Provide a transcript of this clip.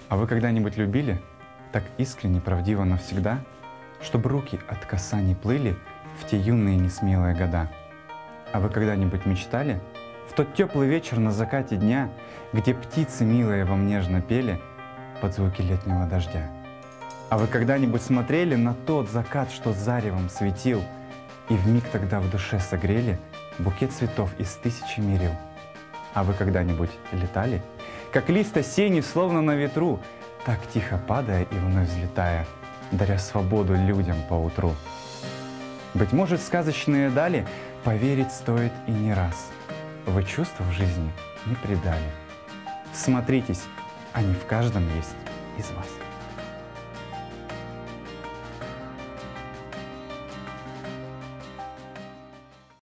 А вы когда-нибудь любили так искренне, правдиво навсегда, чтобы руки от касаний плыли в те юные несмелые года? А вы когда-нибудь мечтали в тот теплый вечер на закате дня, где птицы милые вам нежно пели под звуки летнего дождя? А вы когда-нибудь смотрели на тот закат, что заревом светил, и вмиг тогда в душе согрели букет цветов из тысячи мерил? А вы когда-нибудь летали, как лист осенний, словно на ветру, так тихо падая и вновь взлетая, даря свободу людям поутру? Быть может, сказочные дали поверить стоит и не раз. Вы чувства в жизни не предали. Смотритесь, они в каждом есть из вас.